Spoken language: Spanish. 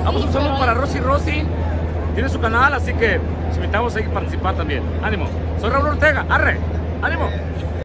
Vamos, un saludo para Rosy. Tiene su canal, así que los invitamos a seguir participar también. Ánimo. Soy Raúl Ortega. Arre. Ánimo.